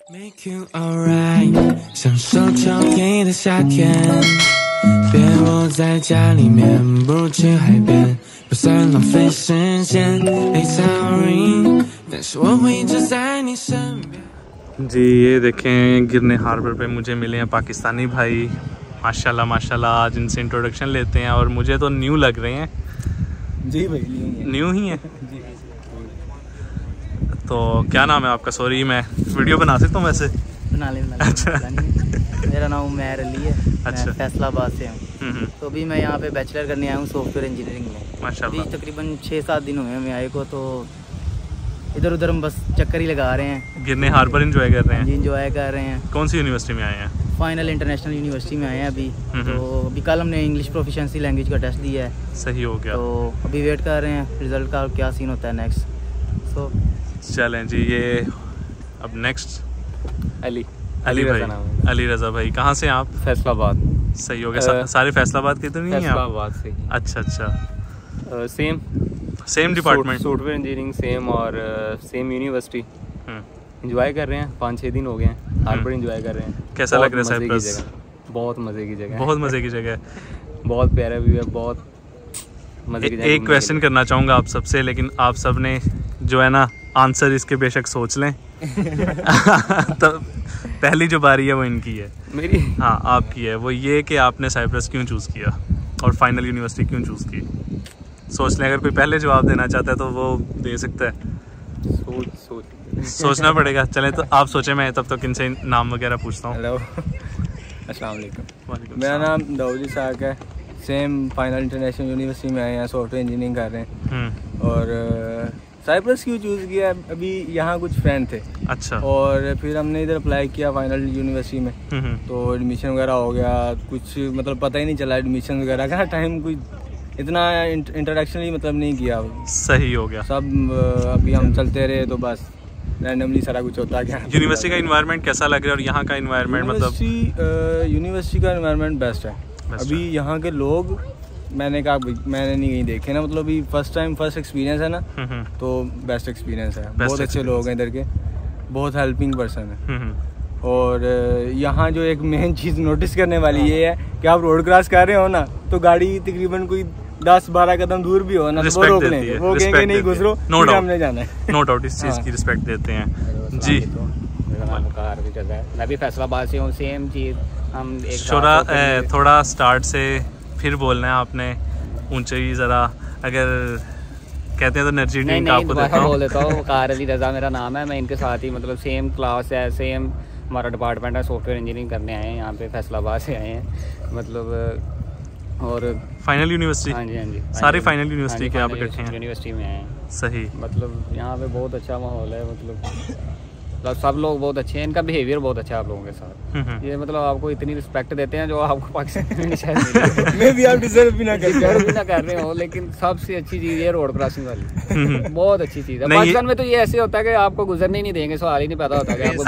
Make you alright， 享受秋天的夏天，别窝在家里面，不如去海边，不算浪费时间。It's sorry， 但是我会一直在你身边。 जी ये देखें गिरने हार्बर पे मुझे मिले हैं पाकिस्तानी भाई, माशाल्लाह माशाल्लाह। आज इनसे इंट्रोडक्शन लेते हैं और मुझे तो न्यू लग रहे हैं। जी भाई न्यू ही है। तो क्या नाम है आपका? सॉरी मैं वीडियो बना सकता हूँ वैसे? बना ले। अच्छा मेरा नाम उमैर अली है। अच्छा। मैं फैसलाबाद से हूँ। तो अभी मैं यहाँ पे बैचलर करने आया हूँ सॉफ्टवेयर इंजीनियरिंग में। माशाल्लाह। अभी तकरीबन 6-7 दिन हुए हमें आए को, तो इधर उधर हम बस चक्कर ही लगा रहे हैं। गिरने हार्बर एंजॉय कर रहे हैं? जी इंजॉय कर रहे हैं। कौन सी यूनिवर्सिटी में आए हैं? फाइनल इंटरनेशनल यूनिवर्सिटी में आए हैं अभी। तो अभी कल हमने इंग्लिश प्रोफिशिएंसी लैंग्वेज का टेस्ट दिया है। सही हो गया। तो अभी वेट कर रहे हैं रिजल्ट का, क्या सीन होता है नेक्स्ट। सो चलें जी। ये अब नेक्स्ट अली भाई, अली रज़ा भाई। कहाँ से आप? फैसलाबाद। सही हो गया। सारे फैसलाबाद के तो नहीं हैं आप? फैसलाबाद से। अच्छा अच्छा। Same department? Software engineering same और सेम यूनिवर्सिटी। एंजॉय कर रहे हैं। 5-6 दिन हो गए हैं हार्बर एंजॉय कर रहे हैं। कैसा लग रहा है साइप्रस? बहुत मज़े की जगह। बहुत मज़े की जगह है। बहुत प्यारा व्यू है, बहुत मज़े की जगह। एक क्वेश्चन करना चाहूँगा आप सबसे, लेकिन आप सब ने जो है ना आंसर इसके बेशक सोच लें। तो पहली जो बारी है वो इनकी है। मेरी? हाँ आपकी है। वो ये कि आपने साइप्रस क्यों चूज़ किया और फाइनल यूनिवर्सिटी क्यों चूज़ की? सोच लें, अगर कोई पहले जवाब देना चाहता है तो वो दे सकता है। सोचना पड़ेगा। चलें तो आप सोचें, मैं तब तक इनसे नाम वगैरह पूछता हूँ। हेलो अस्सलाम वालेकुम। वालेकुम मेरा सलाम। नाम दाऊद इसाक है। सेम फाइनल इंटरनेशनल यूनिवर्सिटी में आए हैं, सॉफ्टवेयर इंजीनियरिंग कर रहे हैं। और साइप्रस क्यों चूज़ किया? अभी यहाँ कुछ फ्रेंड थे। अच्छा। और फिर हमने इधर अप्लाई किया फाइनल यूनिवर्सिटी में। तो एडमिशन वगैरह हो गया, कुछ मतलब पता ही नहीं चला एडमिशन वगैरह का। टाइम कुछ इतना इंट्रोडक्शन ही मतलब नहीं किया। सही हो गया। सब अभी हम चलते रहे तो बस रैंडमली सारा कुछ होता गया। यूनिवर्सिटी का इन्वायरमेंट कैसा लग रहा है और यहाँ का इन्वायरमेंट? मतलब यूनिवर्सिटी का इन्वायरमेंट बेस्ट है। अभी यहाँ के लोग मैंने नहीं कहीं देखे ना, मतलब अभी फर्स्ट एक्सपीरियंस है ना, तो बेस्ट एक्सपीरियंस है। बहुत अच्छे लोग हैं इधर के, बहुत हेल्पिंग पर्सन है। और यहाँ जो एक मेन चीज़ नोटिस करने वाली ये है कि आप रोड क्रॉस कर रहे हो ना, तो गाड़ी तकरीबन कोई 10-12 कदम दूर भी हो ना तो वो रोक लेंगे। वो कहेंगे नहीं गुजरो, फिर हमने जाना है। नो डाउट इस चीज़ की रिस्पेक्ट देते हैं जी। मैं भी फैसलाबाद से हूँ। सेम चीज़ हम एक थोड़ा स्टार्ट से फिर बोलना है आपने, ऊंचे ही ज़रा। अगर कहते हैं तो एनर्जी ड्रिंक आपको देता हूँ। बोल देता हूँ। वकार अली रज़ा मेरा नाम है। मैं इनके साथ ही मतलब सेम क्लास है, सेम हमारा डिपार्टमेंट है। सॉफ्टवेयर इंजीनियरिंग करने आए हैं यहाँ पे, फैसलाबाद से आए हैं मतलब। और फाइनल यूनिवर्सिटी? हाँ जी हाँ जी, सारे फाइनल यूनिवर्सिटी के आप इकट्ठे हैं? यूनिवर्सिटी में आए हैं। सही। मतलब यहाँ पे बहुत अच्छा माहौल है। मतलब सब लोग बहुत अच्छे हैं। इनका बिहेवियर बहुत अच्छा है आप लोगों के साथ। ये मतलब आपको इतनी रिस्पेक्ट देते हैं जो आपको पाकिस्तान में शायद मैं भी आप डिजर्व भी ना कर रहे हो। लेकिन सबसे अच्छी चीज़ ये रोड क्रॉसिंग वाली बहुत अच्छी चीज़ है। पाकिस्तान में तो ये ऐसे होता है कि आपको गुजरने ही नहीं देंगे, सवाल ही नहीं पैदा होता है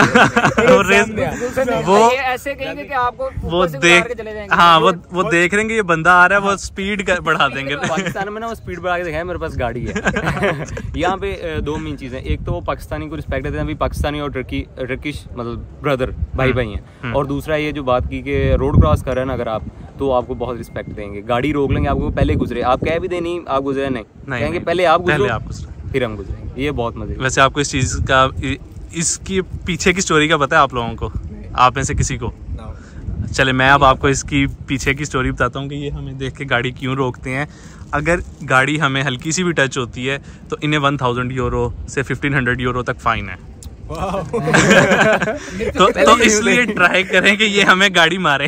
वो ऐसे कहेंगे कि आपको वो देख, हाँ वो देख लेंगे ये बंदा आ रहा है, वो स्पीड बढ़ा देंगे। पाकिस्तान में ना वो स्पीड बढ़ा के दिखाया मेरे पास गाड़ी है। यहाँ पे दो मेन चीज़ें, एक तो वो पाकिस्तानी को रिस्पेक्ट देते हैं, अभी पाकिस्तानी और टर्किश मतलब ब्रदर भाई हैं। और दूसरा ये जो बात की कि रोड क्रॉस कर रहे हैं ना अगर आप, तो आपको बहुत रिस्पेक्ट देंगे। गाड़ी रोक लेंगे, आपको पहले गुजरे, आप कह भी दे नहीं आप गुजरे नहीं, कहेंगे पहले आप गुजरे फिर हम गुजरेंगे। ये बहुत मजे। वैसे आपको इस चीज़ का, इसकी पीछे की स्टोरी का पता है आप लोगों को? आप में से किसी को? चले मैं अब आपको इसकी पीछे की स्टोरी बताता हूँ कि ये हमें देख के गाड़ी क्यों रोकते हैं। अगर गाड़ी हमें हल्की सी भी टच होती है तो इन्हें 1000 यूरो से 1500 यूरो तक फाइन है। तो इसलिए ट्राई करें कि ये हमें गाड़ी मारे।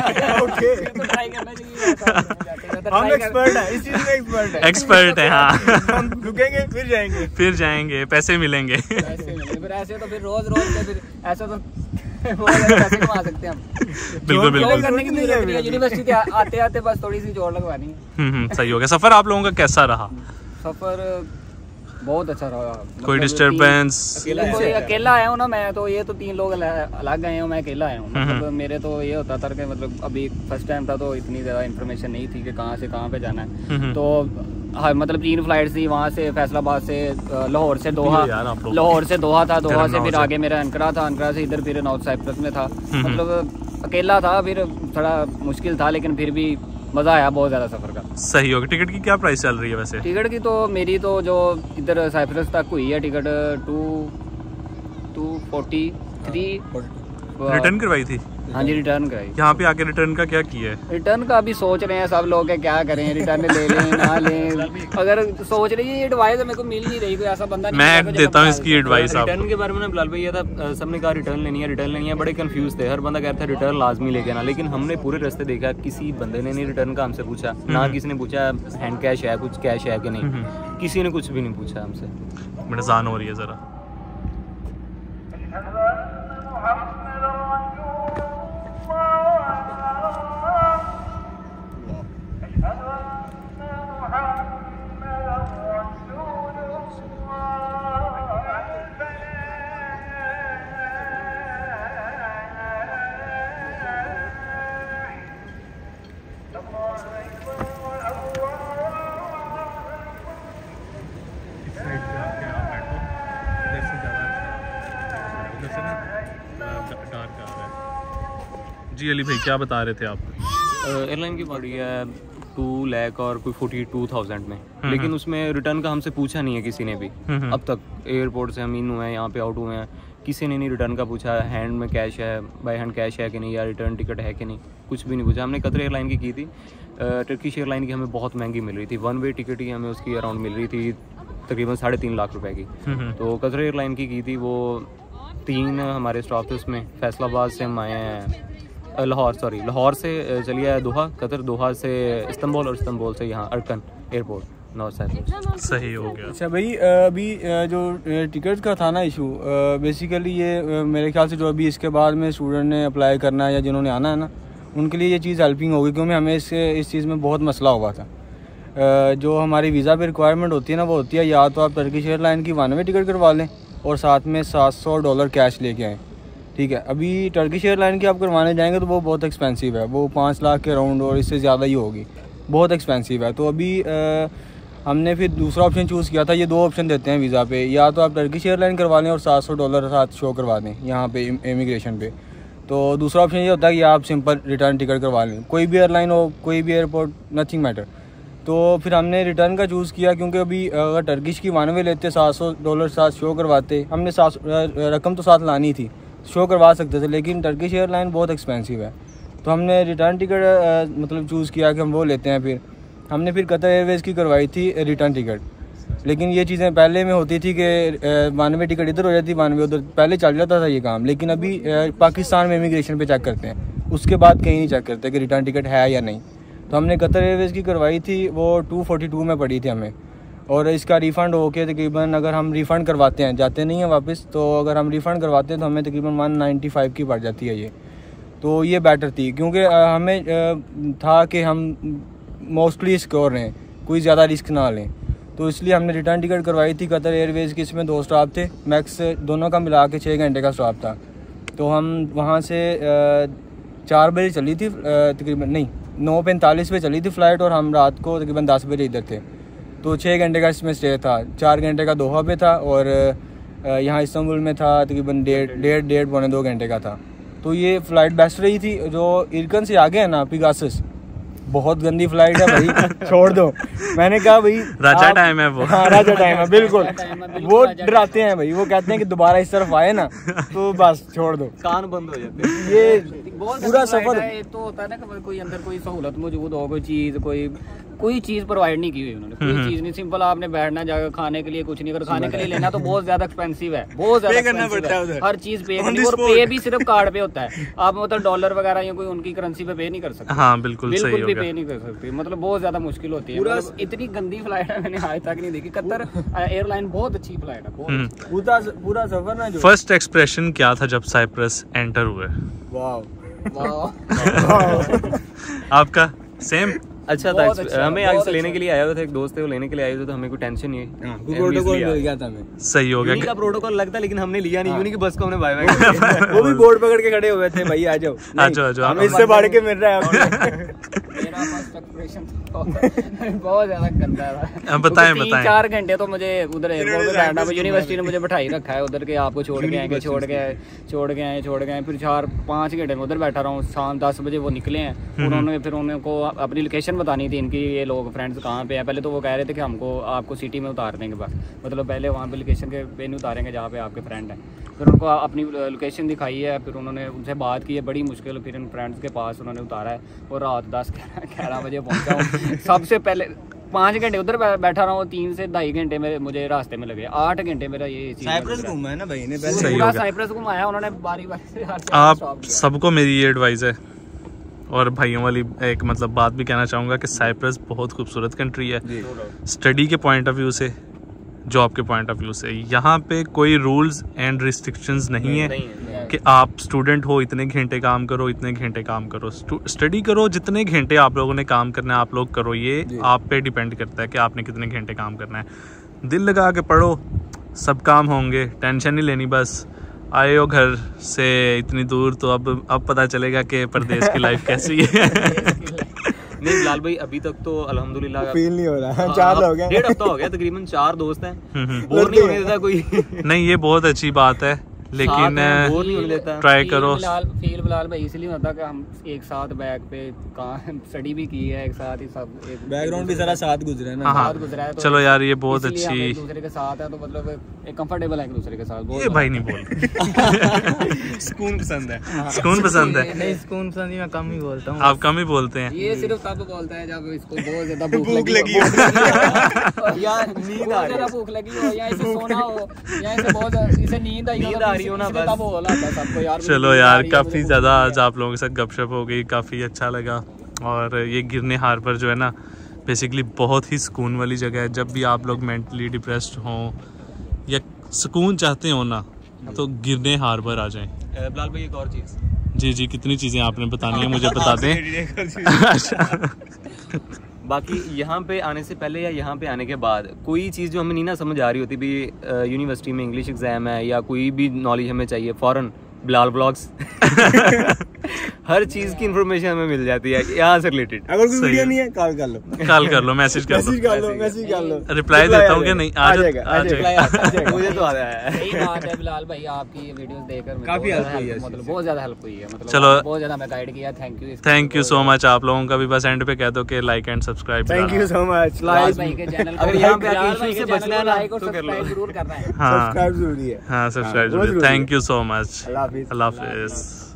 हम एक्सपर्ट हैं, इस चीज में एक्सपर्ट है। हाँ हम रुकेंगे फिर जाएंगे पैसे मिलेंगे। फिर ऐसे तो फिर रोज फिर ऐसा तो पैसे कमा सकते हैं हम। बिल्कुल बिल्कुल। करने की नहीं है, यूनिवर्सिटी आते बस थोड़ी सी जोड़ लगवानी है। सही हो गया। सफर आप लोगों का कैसा रहा? सफर बहुत अच्छा रहा। कोई डिस्टर्बेंस? अकेला आया हूँ ना मैं, तो ये तो 3 लोग अलग गए हूँ, मैं अकेला आया हूँ। मतलब मेरे तो ये होता था कि मतलब अभी फर्स्ट टाइम था तो इतनी ज़्यादा इन्फॉर्मेशन नहीं थी कि कहाँ से कहाँ पे जाना है। तो हाँ मतलब 3 फ्लाइट थी वहाँ से, फैसलाबाद से, लाहौर से दोहा, लाहौर से दोहा था, दोहा से फिर आगे मेरा अनकरा था, अनकरा से इधर फिर नॉर्थ साइप्रस में था। मतलब अकेला था, फिर थोड़ा मुश्किल था, लेकिन फिर भी मज़ा आया बहुत ज़्यादा सफ़र का। सही होगा। टिकट की क्या प्राइस चल रही है वैसे? टिकट की तो मेरी तो जो इधर साइप्रस तक हुई है टिकट 243। रिटर्न करवाई थी? हाँ जी रिटर्न कराई। यहाँ पे आके रिटर्न का क्या किया है? रिटर्न का अभी सोच रहे हैं सब लोग क्या करें, रिटर्न ले लें ना लें। अगर सोच रही है, ये एडवाइस मेरे को मिल नहीं रही, कोई ऐसा बंदा नहीं। मैं देता हूँ इसकी एडवाइस। रिटर्न के बारे में बिलाल भाई ये था, सबने कहा रिटर्न लेनी है, रिटर्न लेनी है, बड़े कंफ्यूज थे। हर बंदा कहता है रिटर्न लाजमी लेके आना, लेकिन हमने पूरे रास्ते देखा किसी बंदे ने नहीं रिटर्न का हमसे पूछा, ना किसी ने पूछा हैंड कैश है, कुछ कैश है कि नहीं, किसी ने कुछ भी नहीं पूछा हमसे। मेरे जान हो रही है जरा। जी अली भाई क्या बता रहे थे आप? एयरलाइन की पड़ी है 2 लाख और कोई 42,000 में, लेकिन उसमें रिटर्न का हमसे पूछा नहीं है किसी ने भी अब तक। एयरपोर्ट से हम इन हुए हैं, यहाँ पे आउट हुए हैं, किसी ने नहीं रिटर्न का पूछा, हैंड में कैश है, बाय हैंड कैश है कि नहीं, या रिटर्न टिकट है कि नहीं, कुछ भी नहीं पूछा। हमने कतर एयरलाइन की थी, टर्किश एयरलाइन की हमें बहुत महंगी मिल रही थी, 1 वे टिकट ही हमें उसकी अराउंड मिल रही थी तकरीबन 3.5 लाख रुपए की। तो कतर एयरलाइन की थी, वो 3 हमारे स्टॉप थे उसमें। फैसलाबाद से हम आए हैं लाहौर से चलिए आया दोहा, कतर, दोहा से इस्तांबुल, और इस्तांबुल से यहाँ अरकन एयरपोर्ट नॉर्थ साइप्रस। सही हो गया। अच्छा भाई, अभी जो टिकट का था ना इशू, बेसिकली ये मेरे ख्याल से जो अभी इसके बाद में स्टूडेंट ने अप्लाई करना है या जिन्होंने आना है ना, उनके लिए ये चीज़ हेल्पिंग होगी, क्योंकि हमें इस चीज़ में बहुत मसला हुआ था। जो हमारी वीज़ा पे रिक्वायरमेंट होती है ना, वो होती है या तो आप टर्किश एयरलाइन की 1 वे टिकट करवा लें और साथ में $700 कैश लेके आएँ। ठीक है, अभी टर्किश एयरलाइन की आप करवाने जाएंगे तो वो बहुत एक्सपेंसिव है, वो 5 लाख के अराउंड और इससे ज़्यादा ही होगी, बहुत एक्सपेंसिव है। तो अभी हमने फिर दूसरा ऑप्शन चूज़ किया था। ये 2 ऑप्शन देते हैं वीज़ा पे, या तो आप टर्किश एयरलाइन करवा लें और $700 साथ शो करवा दें यहाँ पे इमिग्रेशन पे। तो दूसरा ऑप्शन ये होता है कि आप सिंपल रिटर्न टिकट करवा लें, कोई भी एयरलाइन हो, कोई भी एयरपोर्ट, नथिंग मैटर। तो फिर हमने रिटर्न का चूज़ किया, क्योंकि अभी अगर टर्किश की 1 वे लेते, $700 साथ शो करवाते, हमने रकम तो साथ लानी थी, शो करवा सकते थे, लेकिन टर्किश एयरलाइन बहुत एक्सपेंसिव है। तो हमने रिटर्न टिकट मतलब चूज़ किया कि हम वो लेते हैं। फिर हमने फिर कतर एयरवेज़ की करवाई थी रिटर्न टिकट, लेकिन ये चीज़ें पहले में होती थी कि 1 वे टिकट इधर हो जाती, 1 वे उधर, पहले चल जाता था ये काम। लेकिन अभी पाकिस्तान में इमिग्रेशन पे चेक करते हैं, उसके बाद कहीं नहीं चेक करते कि रिटर्न टिकट है या नहीं। तो हमने कतर एयरवेज़ की करवाई थी, वो 242 में पड़ी थी हमें, और इसका रिफ़ंड होके तकरीबन, अगर हम रिफ़ंड करवाते हैं, जाते नहीं हैं वापस, तो अगर हम रिफ़ंड करवाते हैं तो हमें तकरीबन 195 की पड़ जाती है ये। तो ये बेटर थी, क्योंकि हमें था कि हम मोस्टली सिक्योर रहें, कोई ज़्यादा रिस्क ना लें। तो इसलिए हमने रिटर्न टिकट करवाई थी कतर एयरवेज़ की। इसमें 2 स्टॉप थे, मैक्स दोनों का मिला के 6 घंटे का स्टॉप था। तो हम वहाँ से 4 बजे चली थी तकरीबन, नहीं 9:45 पे चली थी फ़्लाइट, और हम रात को तकरीबन 10 बजे इधर थे। तो 6 घंटे का इसमें स्टे था, 4 घंटे का दोहा पे था, और यहाँ इस्तांबुल में था तकरीबन 1.5-1.25 घंटे का था। तो ये फ़्लाइट बेस्ट रही थी। जो इरकन से आगे है ना पिगासस, बहुत गंदी फ्लाइट है भाई, छोड़ दो। मैंने कहा भाई राजा टाइम है वो। हाँ राजा टाइम है, बिल्कुल। वो डराते हैं भाई, वो कहते हैं कि दोबारा इस तरफ आए ना तो बस छोड़ दो, कान बंद हो जाते हैं। ये पूरा सफर एक तो होता है ना कि कोई अंदर कोई सहूलत मौजूद हो, कोई चीज प्रोवाइड नहीं की हुई उन्होंने, कोई चीज नहीं। सिंपल आपने बैठना जाकर खाने के लिए कुछ नहीं, अगर खाने के लिए लेना तो बहुत ज्यादा एक्सपेंसिव है, बहुत ज्यादा करना पड़ता है, हर चीज पे करनी, और पे भी सिर्फ कार्ड पे होता है। आप मतलब डॉलर वगैरह या कोई उनकी करेंसी पे पे नहीं कर सकते। हाँ बिल्कुल भी पे नहीं कर सकते, मतलब बहुत ज्यादा मुश्किल होती है। मतलब इतनी गंदी फ्लाइट है मैंने आज तक नहीं देखी। कतर एयरलाइन बहुत अच्छी फ्लाइट है, पूरा सफर ना। फर्स्ट एक्सप्रेशन क्या था जब साइप्रस एंटर हुए? आपका सेम? अच्छा था। हमें आगे से लेने के लिए आया हुआ था, एक दोस्त थे वो लेने के लिए आए थे, तो हमें कोई टेंशन नहीं है, प्रोटोकॉल मिल गया था हमें। सही हो गया। यूनी का प्रोटोकॉल लगता, लेकिन हमने लिया नहीं। यूनी की बस को हमने बाय बाय किया। वो भी बोर्ड पकड़ के खड़े हुए थे, भाई आ जाओ, आ जाओ, हमें इससे बढ़ के मिल रहा है। मेरा फर्स्ट एक्सप्रेशन बहुत ज्यादा गंदा था। बताएं 3-4 घंटे तो मुझे उधर एयरपोर्ट पे बैठना, यूनिवर्सिटी ने मुझे बैठाई रखा है उधर के, आपको छोड़ के आए, फिर 4-5 घंटे में उधर बैठा रहा हूँ। शाम 10 बजे वो निकले हैं, उन्होंने फिर उनको अपनी लोकेशन बतानी थी इनकी, ये लोग फ्रेंड्स कहाँ पे हैं। पहले तो वो कह रहे थे कि हमको आपको सिटी में उतार देंगे, बस मतलब पहले वहाँ पे लोकेशन के पे नहीं उतारेंगे जहाँ पे आपके फ्रेंड हैं। फिर उनको अपनी लोकेशन दिखाई है, फिर उन्होंने उनसे बात की है बड़ी मुश्किल, फिर इन फ्रेंड्स के पास उन्होंने उतारा है और रात 10-11 बजे पहुंचा हूँ। सबसे पहले 5 घंटे उधर बैठा रहा हूँ, 3 से 2.5 घंटे मेरे मुझे रास्ते में लगे, 8 घंटे मेरा ये साइप्रस घूमा है ना भाई ने, पूरा साइप्रस घुमाया उन्होंने बारी से। आप सबको मेरी ये एडवाइस है, और भाइयों वाली एक मतलब बात भी कहना चाहूँगा कि साइप्रस बहुत खूबसूरत कंट्री है स्टडी के पॉइंट ऑफ व्यू से, जॉब के पॉइंट ऑफ व्यू से। यहाँ पे कोई रूल्स एंड रिस्ट्रिक्शंस नहीं है कि आप स्टूडेंट हो इतने घंटे काम करो, इतने घंटे काम करो, स्टडी करो, जितने घंटे आप लोगों ने काम करना है आप लोग करो, ये आप पे डिपेंड करता है कि आपने कितने घंटे काम करना है। दिल लगा के पढ़ो, सब काम होंगे, टेंशन नहीं लेनी। बस आए हो घर से इतनी दूर तो अब पता चलेगा कि परदेश की लाइफ कैसी है। नहीं बिलाल भाई, अभी तक तो अल्हम्दुलिल्लाह फील नहीं हो रहा है। 4 लोग हैं, 1.5 हफ्ता हो गया तकरीबन, 4 दोस्त हैं, बोर नहीं होने देता कोई। नहीं, ये बहुत अच्छी बात है, लेकिन ट्राई करो। फील बिलाल भाई इसलिए होता कि हम एक साथ बैग पे स्टडी भी की है, एक साथ ही सब, बैकग्राउंड भी सारा साथ गुजरा है ना, साथ गुजरा है। तो चलो यार ये बहुत अच्छी, एक दूसरे के साथ है तो मतलब एक कंफर्टेबल है एक दूसरे के साथ। ये भाई नहीं बोल सुकून पसंद है, सुकून पसंद है। नहीं सुकून पसंद ही, मैं कम ही बोलता हूँ। आप कम ही बोलते हैं। ये सिर्फ तब बोलता है जब इसको बहुत ज्यादा भूख लगी या नींद आ रही है, भूख लगी हो या इसे सोना हो या इसे बहुत इसे नींद आई हो ना, बस सबको यार। चलो यार काफ़ी ज़्यादा आज आप लोगों के साथ गपशप हो गई, काफ़ी अच्छा लगा। और ये गिरने हार्बर जो है ना बेसिकली बहुत ही सुकून वाली जगह है। जब भी आप लोग मेंटली डिप्रेस्ड हों या सुकून चाहते हो ना तो गिरने हार्बर आ जाएं। बिलाल भाई एक और चीज़, जी कितनी चीज़ें आपने बतानी है मुझे बता दें। अच्छा बाकी यहाँ पे आने से पहले या यहाँ पे आने के बाद कोई चीज़ जो हमें नहीं ना समझ आ रही होती भी, यूनिवर्सिटी में इंग्लिश एग्जाम है या कोई भी नॉलेज हमें चाहिए, फ़ौरन बिलाल व्लॉग्स हर चीज़ की इन्फॉर्मेशन हमें मिल जाती है यहाँ से रिलेटेड। अगर कोई वीडियो नहीं है कॉल कर लो, मैसेज कर लो, रिप्लाई देता हूँ कि नहीं आ जाएगा। मुझे तो आ रहा है। सही बात है बिलाल भाई, आपकी वीडियोस देखकर काफी हेल्प हुई है, मतलब बहुत ज्यादा हेल्प हुई है, मतलब चलो बहुत ज्यादा मैं गाइड किया। Thank you so much. आप लोगों का भी बस एंड पे कह दो कि like and subscribe. Thank you so much. भाई के चैनल अगर यहाँ पे आके इश्यू से बचना है ना लाइक और सब्सक्राइब जरूर करना है। सब्सक्राइब जरूरी है। हाँ सब्सक्राइब जरूर। Thank you so much. अल्लाह हाफिज। अल्लाह हाफिज।